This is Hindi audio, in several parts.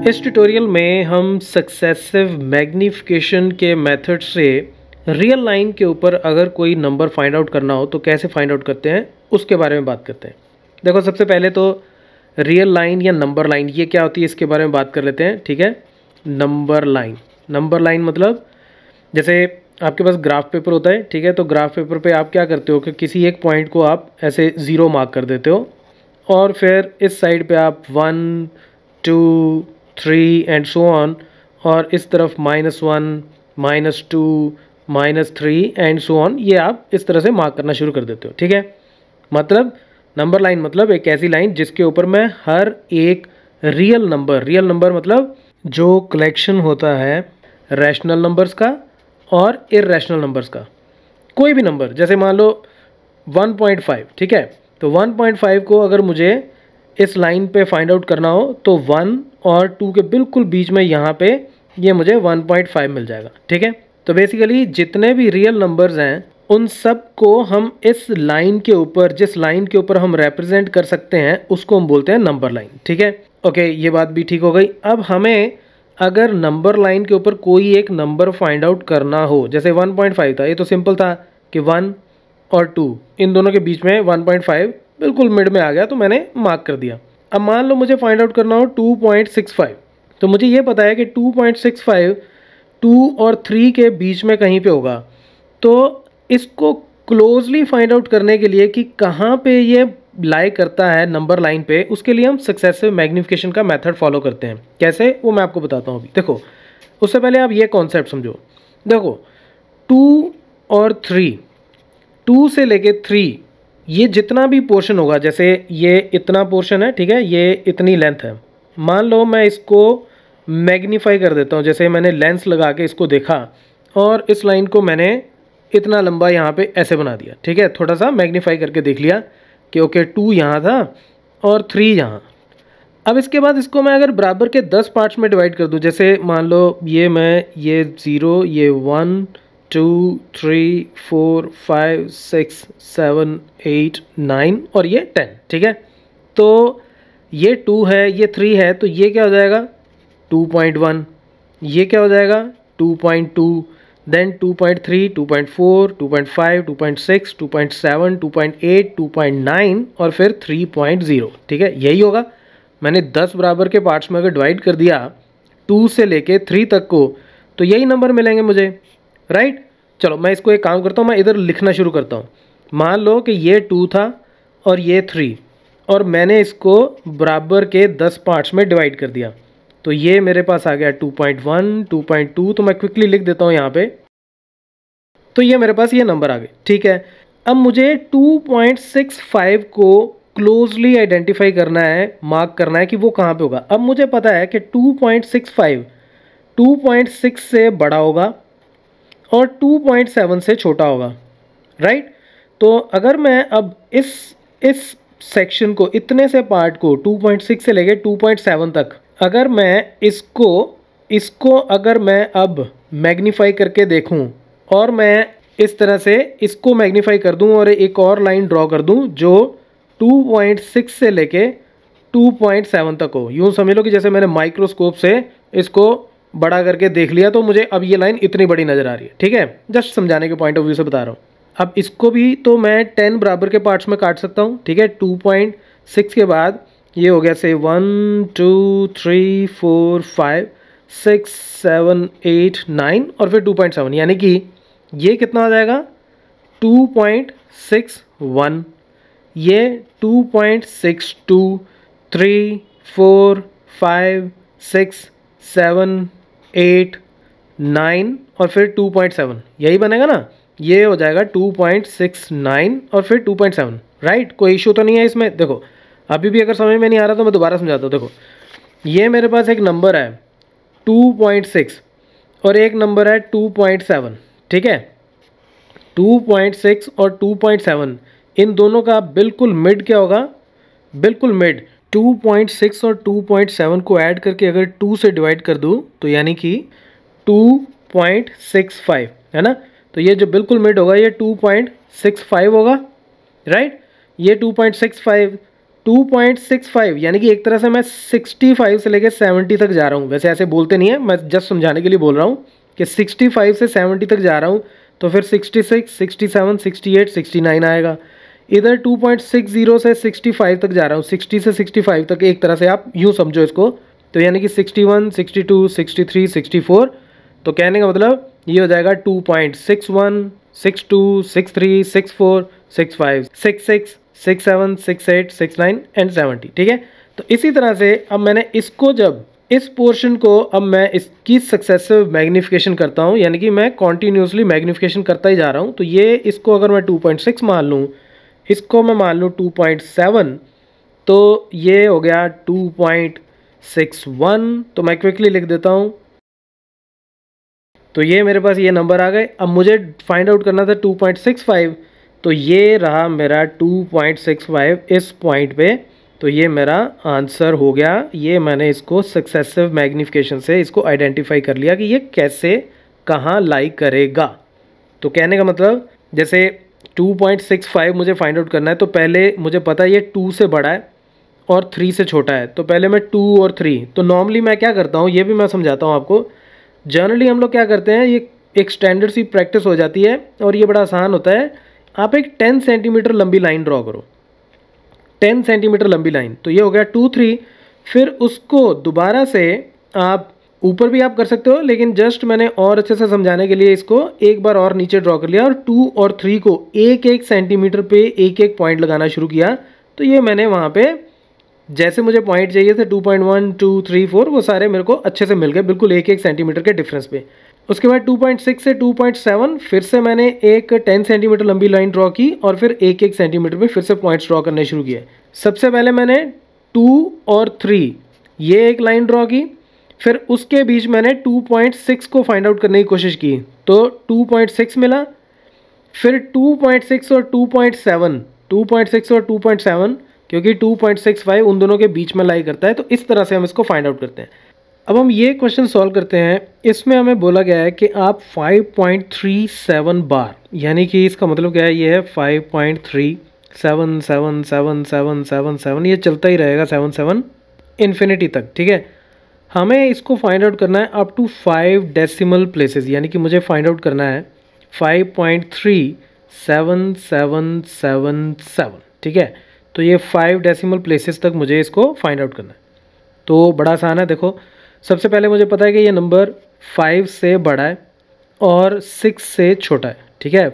इस ट्यूटोरियल में हम सक्सेसिव मैग्नीफिकेशन के मेथड से रियल लाइन के ऊपर अगर कोई नंबर फाइंड आउट करना हो तो कैसे फाइंड आउट करते हैं उसके बारे में बात करते हैं। देखो, सबसे पहले तो रियल लाइन या नंबर लाइन ये क्या होती है इसके बारे में बात कर लेते हैं। ठीक है, नंबर लाइन मतलब जैसे आपके पास ग्राफ पेपर होता है। ठीक है, तो ग्राफ पेपर पे आप क्या करते हो कि किसी एक पॉइंट को आप ऐसे ज़ीरो मार्क कर देते हो और फिर इस साइड पे आप 1 2 3 एंड सो ऑन, और इस तरफ -1 -2 -3 एंड सो ऑन, ये आप इस तरह से मार्क करना शुरू कर देते हो। ठीक है, मतलब नंबर लाइन मतलब एक ऐसी लाइन जिसके ऊपर मैं हर एक रियल नंबर मतलब जो कलेक्शन होता है रैशनल नंबर्स का और इर्रेशनल नंबर्स का, कोई भी नंबर, जैसे मान लो 1.5। ठीक है, तो 1.5 को अगर मुझे इस लाइन पे फाइंड आउट करना हो तो 1 और 2 के बिल्कुल बीच में यहाँ पे ये मुझे 1.5 मिल जाएगा। ठीक है, तो बेसिकली जितने भी रियल नंबर्स हैं उन सब को हम इस लाइन के ऊपर, जिस लाइन के ऊपर हम रिप्रेजेंट कर सकते हैं उसको हम बोलते हैं नंबर लाइन। ठीक है, ओके, ये बात भी ठीक हो गई। अब हमें अगर नंबर लाइन के ऊपर कोई एक नंबर फाइंड आउट करना हो, जैसे 1.5 था, ये तो सिंपल था कि 1 और 2 इन दोनों के बीच में 1.5 बिल्कुल मिड में आ गया तो मैंने मार्क कर दिया। अब मान लो मुझे फाइंड आउट करना हो 2.65, तो मुझे ये पता है कि 2.65 2 और 3 के बीच में कहीं पे होगा। तो इसको क्लोजली फाइंड आउट करने के लिए कि कहाँ पे ये लाई करता है नंबर लाइन पे, उसके लिए हम सक्सेसिव मैग्नीफिकेशन का मेथड फॉलो करते हैं। कैसे, वो मैं आपको बताता हूँ अभी। देखो, उससे पहले आप ये कॉन्सेप्ट समझो। देखो, 2 और 3, 2 से लेके 3, ये जितना भी पोर्शन होगा, जैसे ये इतना पोर्शन है, ठीक है, ये इतनी लेंथ है, मान लो मैं इसको मैग्नीफाई कर देता हूँ। जैसे मैंने लेंस लगा के इसको देखा और इस लाइन को मैंने इतना लंबा यहाँ पे ऐसे बना दिया। ठीक है, थोड़ा सा मैग्नीफाई करके देख लिया कि ओके 2 यहाँ था और 3 यहाँ। अब इसके बाद इसको मैं अगर बराबर के 10 पार्ट्स में डिवाइड कर दूँ, जैसे मान लो ये 0, ये 1 2 3 4 5 6 7 8 9 और ये 10। ठीक है, तो ये 2 है, ये 3 है, तो ये क्या हो जाएगा 2.1, ये क्या हो जाएगा 2.2, देन 2.3 2.4 2.5 2.6 2.7 2.8 2.9 और फिर 3.0। ठीक है, यही होगा। मैंने 10 बराबर के पार्ट्स में अगर डिवाइड कर दिया 2 से लेके 3 तक को, तो यही नंबर मिलेंगे मुझे, राइट। चलो मैं इसको एक काम करता हूँ, मैं इधर लिखना शुरू करता हूँ। मान लो कि ये 2 था और ये 3, और मैंने इसको बराबर के 10 पार्ट्स में डिवाइड कर दिया, तो ये मेरे पास आ गया 2.1 2.2। तो मैं क्विकली लिख देता हूँ यहाँ पे, तो ये मेरे पास ये नंबर आ गए। ठीक है, अब मुझे 2.65 को क्लोजली आइडेंटिफाई करना है, मार्क करना है कि वो कहाँ पे होगा। अब मुझे पता है कि 2.65 2.6 से बड़ा होगा और 2.7 से छोटा होगा, राइट। तो अगर मैं अब इस सेक्शन को, इतने से पार्ट को 2.6 से लेके 2.7 तक, अगर मैं इसको अगर मैं अब मैग्नीफाई करके देखूं और मैं इस तरह से इसको मैग्नीफाई कर दूं और एक और लाइन ड्रॉ कर दूं जो 2.6 से लेके 2.7 तक हो, यूँ समझ लो कि जैसे मैंने माइक्रोस्कोप से इसको बड़ा करके देख लिया, तो मुझे अब ये लाइन इतनी बड़ी नज़र आ रही है। ठीक है, जस्ट समझाने के पॉइंट ऑफ व्यू से बता रहा हूँ। अब इसको भी तो मैं 10 बराबर के पार्ट्स में काट सकता हूँ। ठीक है, 2.6 के बाद ये हो गया से 1 2 3 4 5 6 7 8 9 और फिर 2.7, यानी कि ये कितना आ जाएगा 2.61, ये 2.62 3 4 5 6 7 8 9 और फिर 2.7, यही बनेगा ना। ये हो जाएगा 2.69 और फिर 2.7, राइट। कोई इशू तो नहीं है इसमें। देखो, अभी भी अगर समझ में नहीं आ रहा तो मैं दोबारा समझाता हूँ। देखो, ये मेरे पास एक नंबर है 2.6 और एक नंबर है 2.7। ठीक है, 2.6 और 2.7, इन दोनों का बिल्कुल मिड क्या होगा, बिल्कुल मिड 2.6 और 2.7 को ऐड करके अगर 2 से डिवाइड कर दूँ तो यानी कि 2.65 है ना। तो ये जो बिल्कुल मिड होगा ये 2.65 होगा, राइट। ये 2.65 2.65 यानी कि एक तरह से मैं 65 से लेके 70 तक जा रहा हूँ। वैसे ऐसे बोलते नहीं है, मैं जस्ट समझाने के लिए बोल रहा हूँ कि 65 से 70 तक जा रहा हूँ, तो फिर 66, 67, 68, 69 आएगा। इधर 2.60 से 65 तक जा रहा हूँ, 60 से 65 तक एक तरह से आप यूँ समझो इसको, तो यानी कि 61, 62, 63, 64। तो कहने का मतलब ये हो जाएगा 2.61, 62, 63, 64, 65, 66, 67, 68, 69 एंड 70। ठीक है, तो इसी तरह से अब मैंने इसको, जब इस पोर्शन को अब मैं इसकी सक्सेसिव मैग्नीफिकेशन करता हूँ, यानी कि मैं कॉन्टीन्यूसली मैग्नीफिकेशन करता ही जा रहा हूँ, तो ये इसको अगर मैं 2.6 मान लूँ, इसको मैं मान लूँ 2.7, तो ये हो गया 2.61। तो मैं क्विकली लिख देता हूँ, तो ये मेरे पास ये नंबर आ गए। अब मुझे फाइंड आउट करना था 2.65, तो ये रहा मेरा 2.65 इस पॉइंट पे। तो ये मेरा आंसर हो गया। ये मैंने इसको सक्सेसिव मैग्नीफिकेशन से इसको आइडेंटिफाई कर लिया कि ये कैसे कहाँ लाई करेगा। तो कहने का मतलब जैसे 2.65 मुझे फाइंड आउट करना है, तो पहले मुझे पता है ये 2 से बड़ा है और 3 से छोटा है, तो पहले मैं 2 और 3, तो नॉर्मली मैं क्या करता हूँ ये भी मैं समझाता हूँ आपको। जनरली हम लोग क्या करते हैं, ये एक स्टैंडर्ड सी प्रैक्टिस हो जाती है और ये बड़ा आसान होता है। आप एक 10 सेंटीमीटर लंबी लाइन ड्रॉ करो, 10 सेंटीमीटर लंबी लाइन, तो ये हो गया 2, 3। फिर उसको दोबारा से आप ऊपर भी आप कर सकते हो, लेकिन जस्ट मैंने और अच्छे से समझाने के लिए इसको एक बार और नीचे ड्रॉ कर लिया और 2 और 3 को एक एक सेंटीमीटर पे एक एक पॉइंट लगाना शुरू किया। तो ये मैंने वहाँ पे जैसे मुझे पॉइंट चाहिए थे 2.1, 2, 3, 4, वो सारे मेरे को अच्छे से मिल गए, बिल्कुल एक एक सेंटीमीटर के डिफरेंस पे। उसके बाद 2.6 से 2.7 फिर से मैंने एक 10 सेंटीमीटर लंबी लाइन ड्रॉ की और फिर एक एक सेंटीमीटर पे फिर से पॉइंट्स ड्रॉ करने शुरू किए। सबसे पहले मैंने 2 और 3 ये एक लाइन ड्रॉ की, फिर उसके बीच मैंने 2.6 को फाइंड आउट करने की कोशिश की, तो 2.6 मिला। फिर 2.6 और 2.7, 2.6 और 2.7, क्योंकि 2.65 उन दोनों के बीच में लाई करता है, तो इस तरह से हम इसको फाइंड आउट करते हैं। अब हम ये क्वेश्चन सॉल्व करते हैं। इसमें हमें बोला गया है कि आप 5.37 बार, यानी कि इसका मतलब क्या है, ये है 5.37777777, ये चलता ही रहेगा 77 इन्फिनिटी तक। ठीक है, हमें इसको फाइंड आउट करना है अप टू 5 डेसिमल प्लेसेस, यानी कि मुझे फाइंड आउट करना है 5.37777। ठीक है, तो ये 5 डेसिमल प्लेसेस तक मुझे इसको फाइंड आउट करना है। तो बड़ा आसान है। देखो, सबसे पहले मुझे पता है कि ये नंबर 5 से बड़ा है और 6 से छोटा है। ठीक है,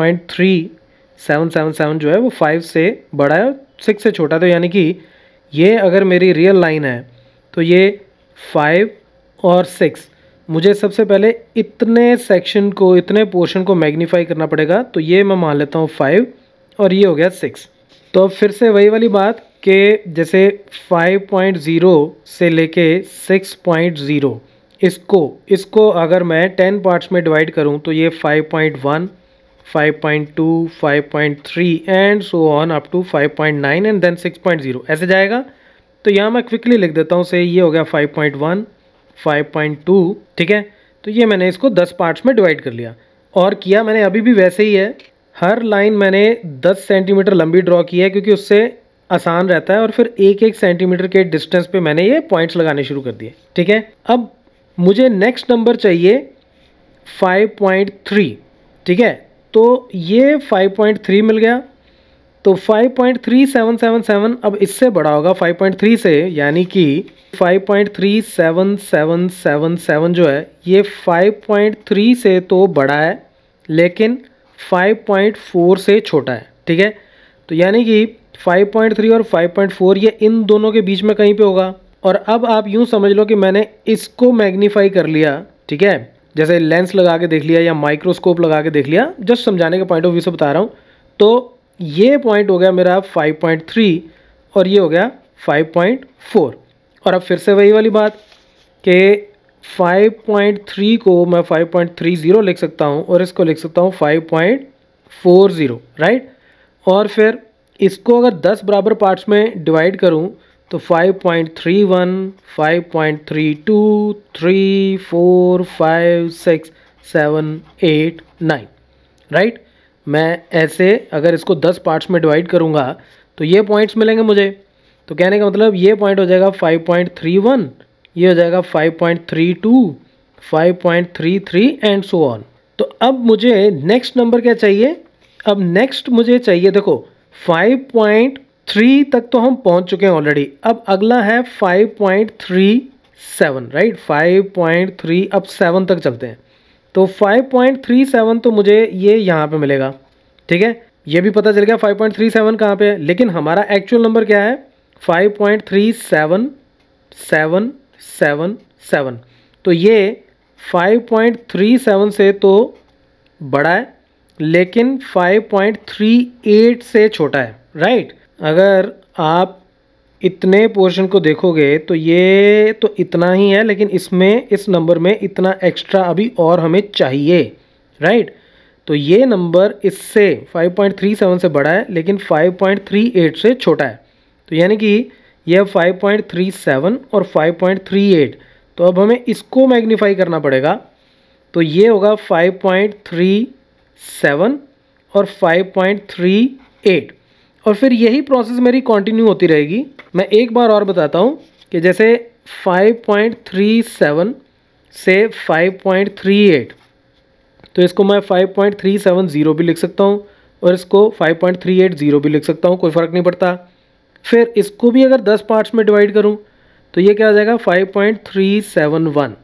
5.3777 जो है वो 5 से बड़ा है और 6 से छोटा है, तो यानी कि ये अगर मेरी रियल लाइन है तो ये 5 और 6, मुझे सबसे पहले इतने सेक्शन को, इतने पोर्शन को मैग्नीफाई करना पड़ेगा। तो ये मैं मान लेता हूँ 5 और ये हो गया 6। तो अब फिर से वही वाली बात कि जैसे 5.0 से लेके 6.0, इसको अगर मैं 10 पार्ट्स में डिवाइड करूं, तो ये 5.1, 5.2, 5.3 and so on up to 5.9 and then 6.0 ऐसे जाएगा। तो यहाँ मैं क्विकली लिख देता हूँ, से ये हो गया 5.1, 5.2। ठीक है, तो ये मैंने इसको 10 पार्ट्स में डिवाइड कर लिया और किया मैंने अभी भी वैसे ही है। हर लाइन मैंने 10 सेंटीमीटर लंबी ड्रॉ की है क्योंकि उससे आसान रहता है, और फिर एक एक सेंटीमीटर के डिस्टेंस पे मैंने ये पॉइंट्स लगाने शुरू कर दिए। ठीक है, अब मुझे नेक्स्ट नंबर चाहिए 5.3। ठीक है, तो ये 5.3 मिल गया। तो 5.3777 अब इससे बड़ा होगा 5.3 से, यानी कि 5.37777 जो है ये 5.3 से तो बड़ा है लेकिन 5.4 से छोटा है। ठीक है, तो यानी कि 5.3 और 5.4 ये इन दोनों के बीच में कहीं पे होगा। और अब आप यूँ समझ लो कि मैंने इसको मैग्नीफाई कर लिया। ठीक है, जैसे लेंस लगा के देख लिया या माइक्रोस्कोप लगा के देख लिया, जस्ट समझाने के पॉइंट ऑफ व्यू से बता रहा हूँ। तो ये पॉइंट हो गया मेरा 5.3 और ये हो गया 5.4। और अब फिर से वही वाली बात कि 5.3 को मैं 5.30 लिख सकता हूँ और इसको लिख सकता हूँ 5.40, राइट। और फिर इसको अगर 10 बराबर पार्ट्स में डिवाइड करूँ तो 5.31, 5.32, 3, 4, 5, 6, 7, 8, 9, राइट। मैं ऐसे अगर इसको 10 पार्ट्स में डिवाइड करूँगा तो ये पॉइंट्स मिलेंगे मुझे। तो कहने का मतलब ये पॉइंट हो जाएगा 5.31, ये हो जाएगा 5.32, 5.33 एंड सो ऑन। तो अब मुझे नेक्स्ट नंबर क्या चाहिए? अब नेक्स्ट मुझे चाहिए, देखो 5.3 तक तो हम पहुंच चुके हैं ऑलरेडी। अब अगला है 5.37, राइट। 5.3, अब 7 तक चलते हैं। तो 5.37 तो मुझे ये यहाँ पे मिलेगा, ठीक है। ये भी पता चल गया 5.37 कहाँ पे है, लेकिन हमारा एक्चुअल नंबर क्या है? 5.37777। तो ये 5.37 से तो बड़ा है, लेकिन 5.38 से छोटा है, राइट। अगर आप इतने पोर्शन को देखोगे तो ये तो इतना ही है, लेकिन इसमें, इस नंबर में इतना एक्स्ट्रा अभी और हमें चाहिए, राइट। तो ये नंबर इससे 5.37 से बड़ा है, लेकिन 5.38 से छोटा है। तो यानी कि यह 5.37 और 5.38, तो अब हमें इसको मैग्नीफाई करना पड़ेगा। तो ये होगा 5.37 और 5.38, और फिर यही प्रोसेस मेरी कंटिन्यू होती रहेगी। मैं एक बार और बताता हूँ कि जैसे 5.37 से 5.38, तो इसको मैं 5.370 भी लिख सकता हूँ और इसको 5.380 भी लिख सकता हूँ, कोई फ़र्क नहीं पड़ता। फिर इसको भी अगर 10 पार्ट्स में डिवाइड करूँ तो ये क्या हो जाएगा? 5.371,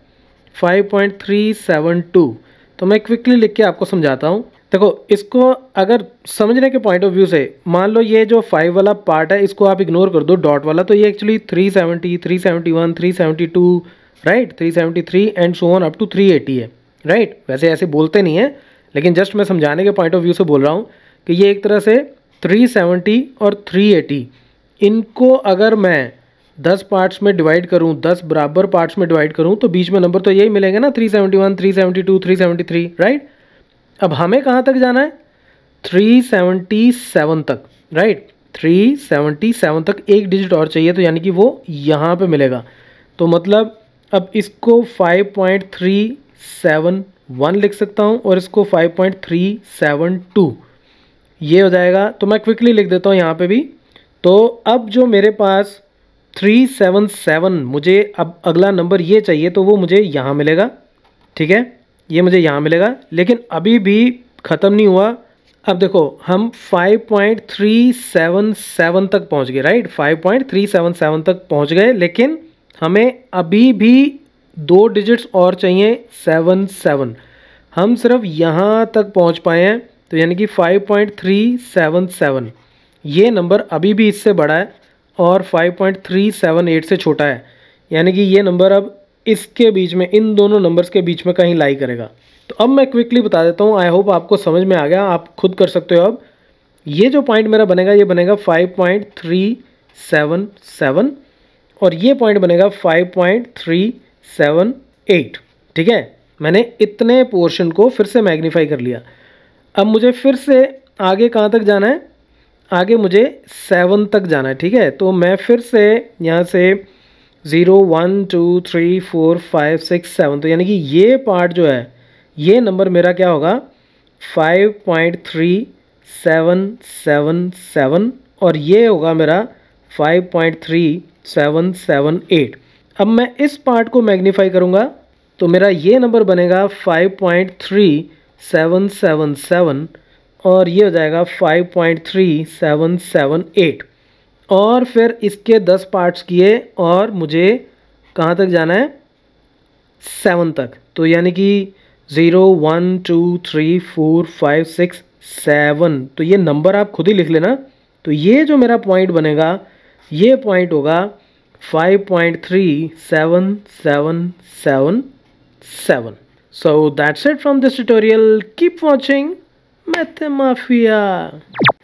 5.372। तो मैं क्विकली लिख के आपको समझाता हूँ। देखो, इसको अगर समझने के पॉइंट ऑफ व्यू से, मान लो ये जो 5 वाला पार्ट है इसको आप इग्नोर कर दो, डॉट वाला, तो ये actually 370, 371, 372, right, 373 and so on up to 380 है, राइट। वैसे ऐसे बोलते नहीं है, लेकिन जस्ट मैं समझाने के पॉइंट ऑफ व्यू से बोल रहा हूँ कि ये एक तरह से 370 और 380, इनको अगर मैं 10 पार्ट्स में डिवाइड करूँ, 10 बराबर पार्ट्स में डिवाइड करूँ, तो बीच में नंबर तो यही मिलेंगे ना, 371, 372, 373, राइट। अब हमें कहाँ तक जाना है? 377 तक, राइट। 377 तक एक डिजिट और चाहिए, तो यानी कि वो यहाँ पे मिलेगा। तो मतलब अब इसको 5.371 लिख सकता हूँ और इसको 5.372, ये हो जाएगा। तो मैं क्विकली लिख देता हूँ यहाँ पे भी। तो अब जो मेरे पास 377, मुझे अब अगला नंबर ये चाहिए, तो वो मुझे यहाँ मिलेगा, ठीक है, ये मुझे यहाँ मिलेगा। लेकिन अभी भी ख़त्म नहीं हुआ। अब देखो, हम 5.377 तक पहुँच गए, राइट, 5.377 तक पहुँच गए, लेकिन हमें अभी भी 2 डिजिट्स और चाहिए, 77। हम सिर्फ यहाँ तक पहुँच पाए हैं, तो यानी कि 5.377, ये नंबर अभी भी इससे बड़ा है और 5.378 से छोटा है। यानी कि ये नंबर अब इसके बीच में, इन दोनों नंबर्स के बीच में कहीं लाई करेगा। तो अब मैं क्विकली बता देता हूँ, आई होप आपको समझ में आ गया, आप खुद कर सकते हो। अब ये जो पॉइंट मेरा बनेगा, ये बनेगा 5.377 और ये पॉइंट बनेगा 5.378, ठीक है। मैंने इतने पोर्शन को फिर से मैग्नीफाई कर लिया। अब मुझे फिर से आगे कहाँ तक जाना है? आगे मुझे 7 तक जाना है, ठीक है। तो मैं फिर से यहाँ से 0 1 2 3 4 5 6 7, तो यानी कि ये पार्ट जो है, ये नंबर मेरा क्या होगा? 5.3777 और ये होगा मेरा 5.3778। अब मैं इस पार्ट को मैग्नीफाई करूँगा तो मेरा ये नंबर बनेगा 5.3777 और ये हो जाएगा 5.3778। और फिर इसके 10 पार्ट्स किए और मुझे कहाँ तक जाना है? 7 तक। तो यानी कि 0 1 2 3 4 5 6 7, तो ये नंबर आप खुद ही लिख लेना। तो ये जो मेरा पॉइंट बनेगा, ये पॉइंट होगा 5.3777। So that's it from this tutorial. Keep watching Math Mafia.